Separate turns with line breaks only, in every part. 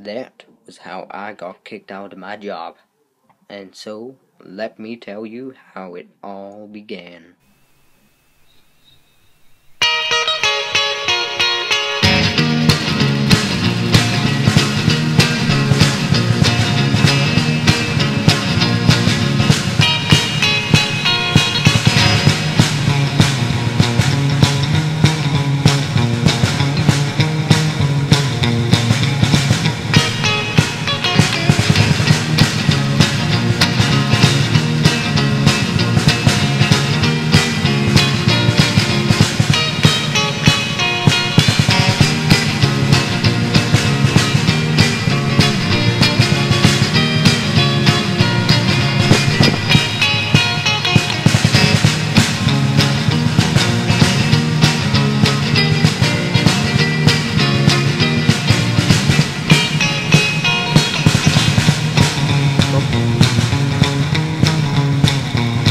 that was how I got kicked out of my job. And so, let me tell you how it all began.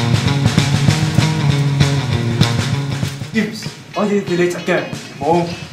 Gibbs, why did you delete again? Oh.